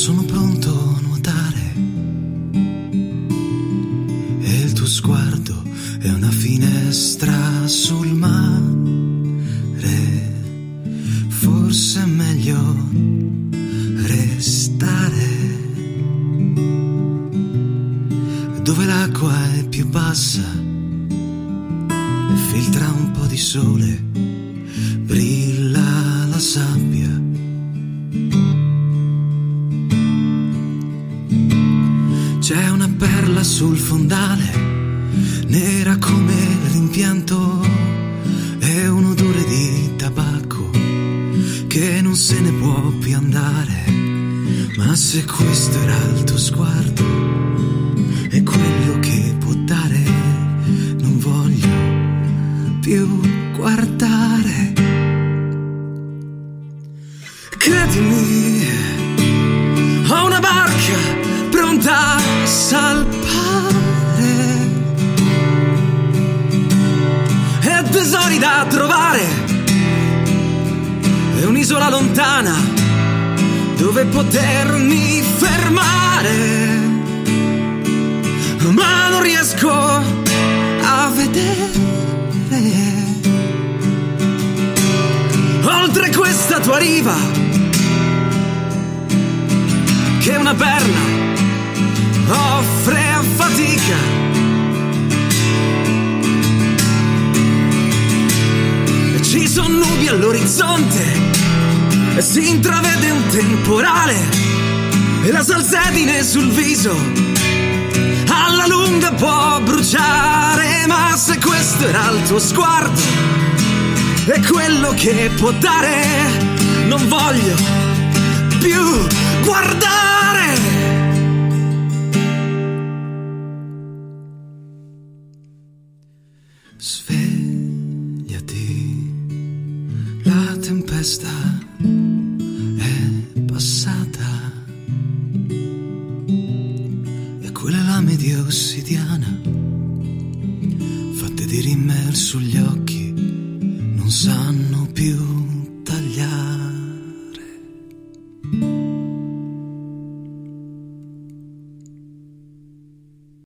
sono pronto a nuotare e il tuo sguardo è una finestra sul mare. Forse è meglio restare dove l'acqua è più bassa e filtra un po' di sole, brilla la sabbia. C'è una perla sul fondale, nera come il rimpianto, e un odore di tabacco che non se ne può più andare. Ma se questo era il tuo sguardo, è quello che può dare, non voglio più guardare. Credimi, ho una barca pronta a salpare e tesori da trovare, è un'isola lontana dove potermi fermare, ma non riesco a vedere oltre questa tua riva che una perla offre a fatica. E ci sono nubi all'orizzonte e si intravede un temporale e la salsedine sul viso alla lunga può bruciare. Ma se questo era il tuo sguardo, è quello che può dare, non voglio più guardare. Svegliati, la tempesta è passata e quelle lame di ossidiana fatte di rimmelso gli occhi non sanno